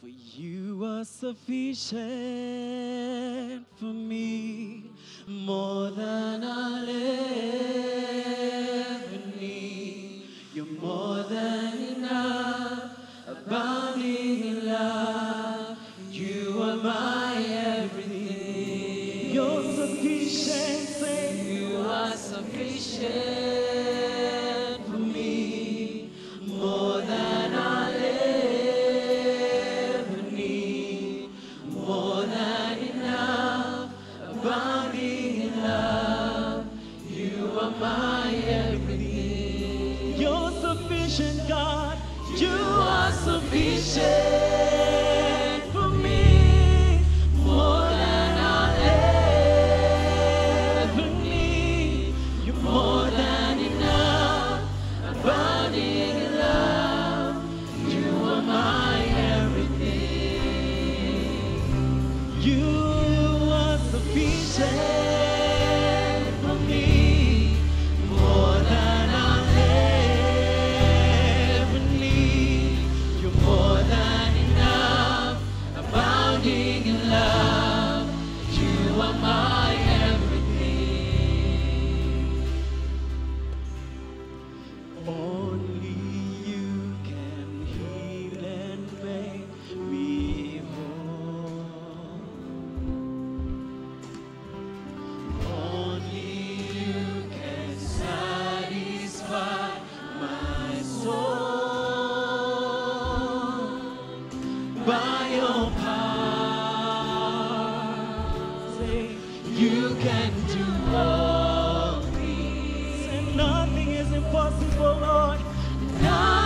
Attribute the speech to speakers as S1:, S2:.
S1: For you are sufficient for me, more than I'll ever need. You're more than enough, abounding in love. You are my everything. You're sufficient, say you are sufficient for me, more than I'll ever need, more than enough, abounding in love. You are my everything. You're sufficient, God. You are sufficient for me, more than I'll ever need. You're more than enough, abounding in love. You are my everything. You are sufficient for me, more than I'll ever need. You're more than enough, abounding in love. You are my everything. Only you can heal and make me whole. Only you can satisfy my soul. By your power, say you can do all things, and nothing is impossible, Lord. Nothing